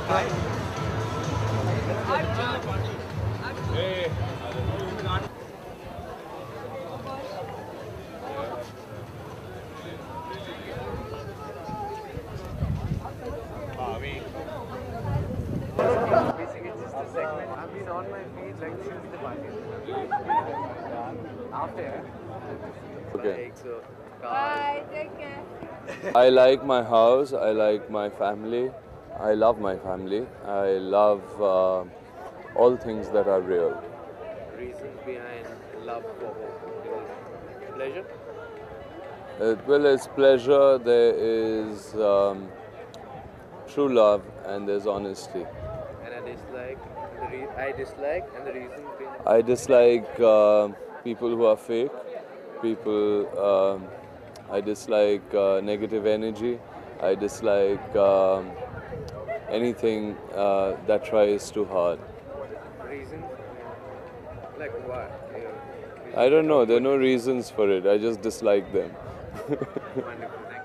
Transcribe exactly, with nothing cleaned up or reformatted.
Hey. Basically, it's just a segment. I've been on my feet like since the party. After. Okay. Like, so, Bye, take care. I like my house. I like my family. I love my family. I love uh, all things that are real. reasons behind love for home. Pleasure? Uh, well, it's pleasure. There is um, true love, and there's honesty. And I dislike, and the re- I dislike, and the reasons behind. I dislike uh, people who are fake. People. Um, I dislike uh, negative energy. I dislike um, anything uh, that tries too hard. Reasons? Like what? Yeah. I don't know. There are no reasons for it. I just dislike them. Wonderful. Thank you.